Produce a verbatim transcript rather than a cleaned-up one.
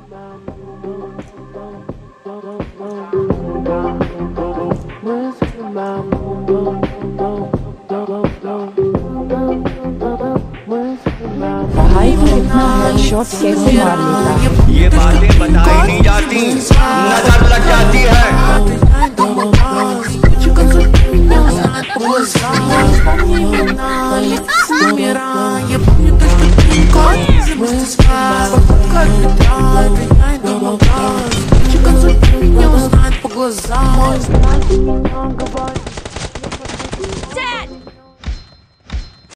भाई कितना शॉट कैसे मार लेता। ये बातें बताई नहीं जाती, नजर लग जाती है। глаза.